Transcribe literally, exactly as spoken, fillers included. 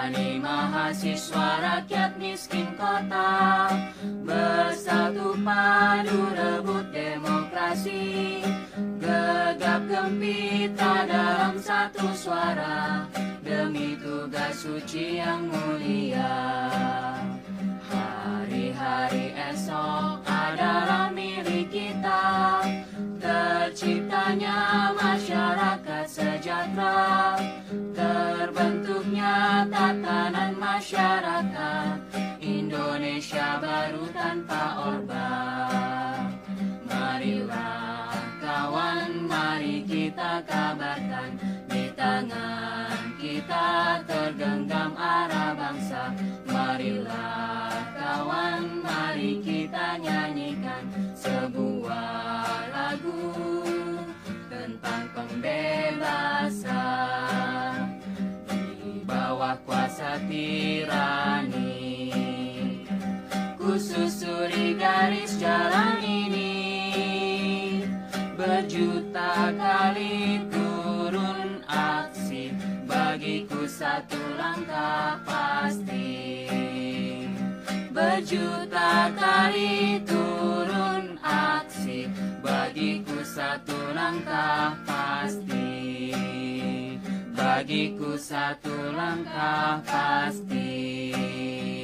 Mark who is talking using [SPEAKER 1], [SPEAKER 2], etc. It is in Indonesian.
[SPEAKER 1] Kami mahasiswa rakyat miskin kota, bersatu padu rebut demokrasi, gegap gempita dalam satu suara, demi tugas suci yang mulia. Hari-hari esok adalah milik kita, terciptanya masyarakat sejahtera, terbentuknya tatanan masyarakat Indonesia baru tanpa Orba. Marilah kawan, mari kita kabarkan, di tangan kita tergenggam arah bangsa. Marilah kawan, mari kita nyanyikan sebuah lagu tentang pembebasan di bawah kuasa tirani. Kususuri garis jalan ini, berjuta kali turun aksi, bagiku satu langkah pasti. Berjuta kali turun aksi, bagiku satu langkah pasti. Bagiku satu langkah pasti.